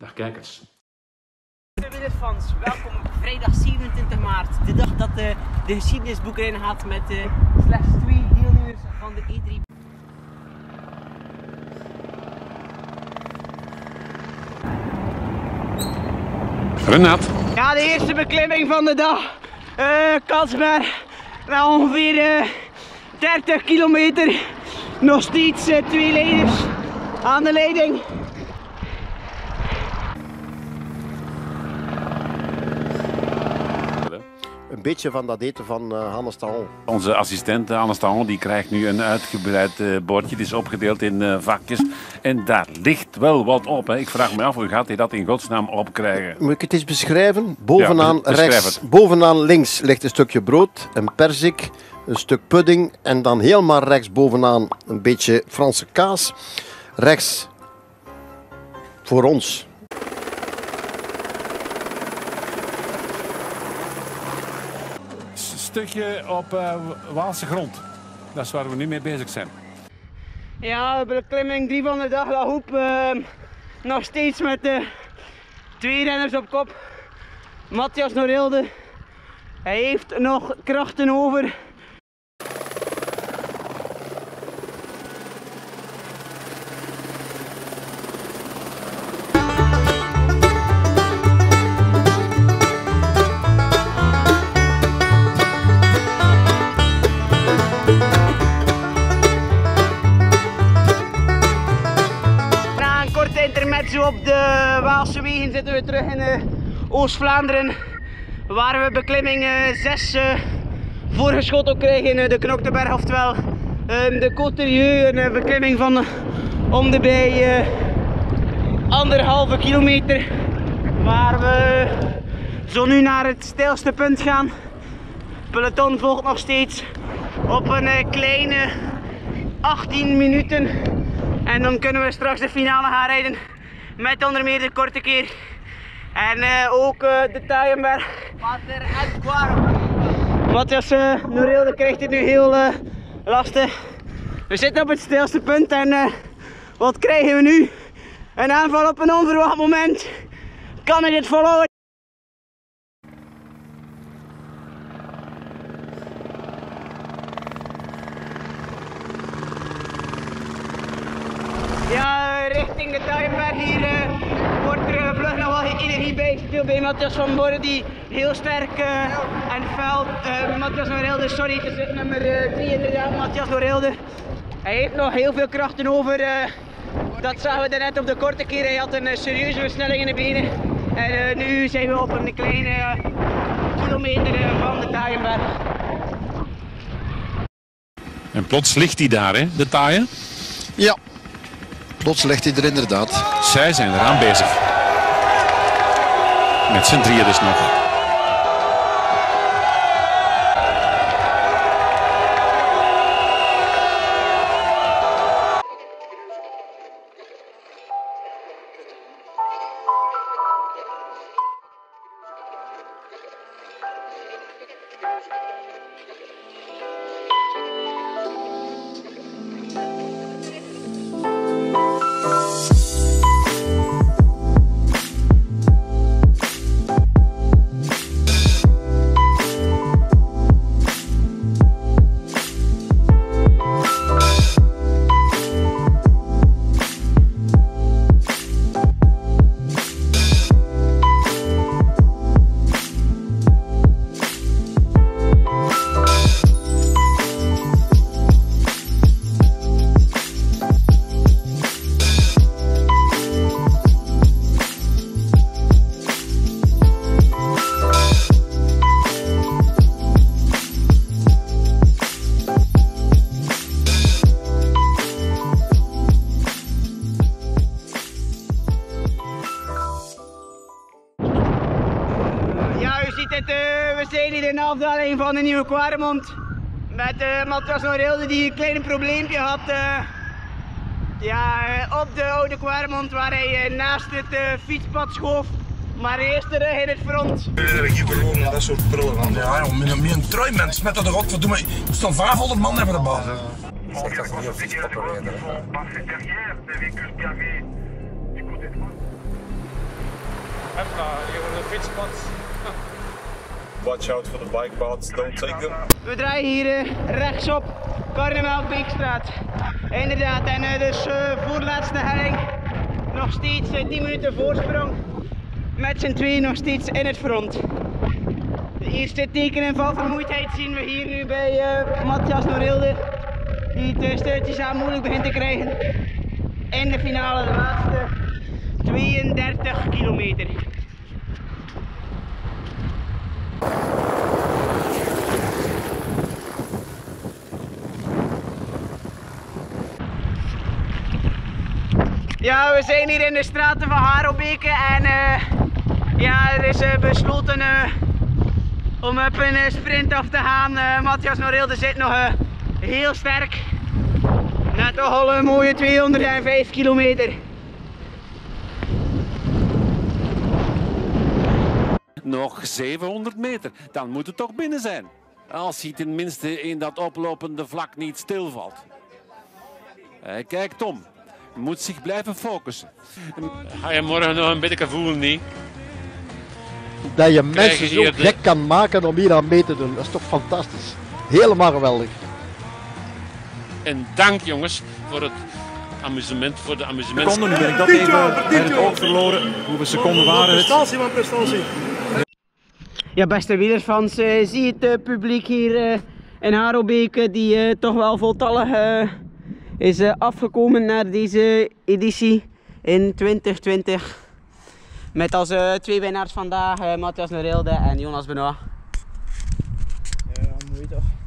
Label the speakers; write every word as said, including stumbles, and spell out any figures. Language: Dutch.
Speaker 1: Dag kijkers.
Speaker 2: Wielerfans, welkom op vrijdag zevenentwintig maart, de dag dat de, de geschiedenisboek erin gaat met uh, slechts twee deelnemers van de E drie.
Speaker 1: Renat.
Speaker 2: Ja, de eerste beklimming van de dag. Uh, Katsberg, na ongeveer uh, dertig kilometer. Nog steeds uh, twee leiders aan de leiding.
Speaker 3: Een beetje van dat eten van uh, Hannes Tahon.
Speaker 1: Onze assistent Hannes Tahon die krijgt nu een uitgebreid uh, bordje. Het is opgedeeld in uh, vakjes. En daar ligt wel wat op. Hè. Ik vraag me af, hoe gaat hij dat in godsnaam opkrijgen?
Speaker 3: Moet ik het eens beschrijven? Bovenaan,
Speaker 1: ja, beschrijf
Speaker 3: rechts,
Speaker 1: het.
Speaker 3: bovenaan links ligt een stukje brood, een perzik, een stuk pudding. En dan helemaal rechts bovenaan een beetje Franse kaas. Rechts voor ons.
Speaker 1: Stukje op uh, Waalse grond. Dat is waar we nu mee bezig zijn.
Speaker 2: Ja, beklimming drie van de dag, La Hoep. Uh, nog steeds met uh, twee renners op kop. Matthias Norilde. Hij heeft nog krachten over. Intermezzo op de Waalse wegen zitten we terug in uh, Oost-Vlaanderen, waar we beklimming zes uh, uh, voorgeschoteld krijgen, uh, de Knokteberg, oftewel uh, de Côte-Rieu, een uh, beklimming van uh, om de bij uh, anderhalve kilometer, waar we zo nu naar het steilste punt gaan. Het peloton volgt nog steeds op een uh, kleine achttien minuten. En dan kunnen we straks de finale gaan rijden met onder meer de korte keer. En uh, ook uh, de Taaienberg. Matthias uh, Norilde krijgt het nu heel uh, lastig. We zitten op het stilste punt en uh, wat krijgen we nu? Een aanval op een onverwacht moment. Kan ik dit volhouden? Ja, richting de Taaienberg hier uh, wordt er uh, vlug nog wel geen energie bij. Veel bij Matthias van Borden die heel sterk uh, en fel. Uh, Matthias Norilde, sorry, het is nummer drie uh, inderdaad, Matthias Norilde. Hij heeft nog heel veel krachten over. Uh, dat zagen we net op de korte keer. Hij had een uh, serieuze versnelling in de benen. En uh, nu zijn we op een kleine uh, kilometer uh, van de Taaienberg.
Speaker 1: En plots ligt hij daar, hè, de taaien?
Speaker 4: Ja. Plots ligt hij er inderdaad.
Speaker 1: Zij zijn eraan bezig. Met z'n drieën dus nog.
Speaker 2: We zijn hier in de afdaling van de Nieuwe Kwaremond met uh, Matthias Norilde die een klein probleempje had uh, ja, op de Oude Kwaremond waar hij uh, naast het uh, fietspad schoof. Maar eerst de rug in het front.
Speaker 5: Hier verloren en dat soort prullen van.
Speaker 6: Ja, joh, met, een, met een trui, mens, met dat erop, verdomme. Er staan vijfhonderd man hebben de bal.
Speaker 5: Ik zeg dat niet op fietspappen rijden. Watch out for the bike paths, don't take them.
Speaker 2: We draaien hier uh, rechtsop, Karnemelkbeekstraat. Inderdaad, en uh, dus uh, voorlaatste helling. Nog steeds uh, tien minuten voorsprong. Met z'n tweeën nog steeds in het front. De eerste tekenen van vermoeidheid zien we hier nu bij uh, Matthias Norilde. Die het uh, stuitjes aan moeilijk begint te krijgen. In de finale, de laatste tweeëndertig kilometer. Ja, we zijn hier in de straten van Harelbeke en uh, ja, er is uh, besloten uh, om op een uh, sprint af te gaan. Uh, Matthias Norilde zit nog uh, heel sterk. Na toch al een mooie tweehonderdvijf kilometer.
Speaker 1: Nog zevenhonderd meter, dan moet het toch binnen zijn. Als hij tenminste in dat oplopende vlak niet stilvalt. Hij kijkt om. Moet zich blijven focussen.
Speaker 7: Ga je morgen nog een beetje voelen, niet?
Speaker 3: Dat je mensen zo
Speaker 7: hier de-
Speaker 3: gek kan maken om hier aan mee te doen, dat is toch fantastisch. Helemaal geweldig.
Speaker 7: En dank jongens voor het amusement, voor de amusement.
Speaker 8: Seconden, nu ben ik dat even uit het oog verloren. Hoeveel seconden waren het?
Speaker 5: Prestatie van prestatie.
Speaker 2: Ja, beste wielerfans, uh, zie het uh, publiek hier uh, in Harelbeke die uh, toch wel voltallig uh, is uh, afgekomen naar deze editie in twintig twintig. Met als uh, twee winnaars vandaag, uh, Matthias Norilde en Jonas Benoit.
Speaker 9: Ja, mooi toch.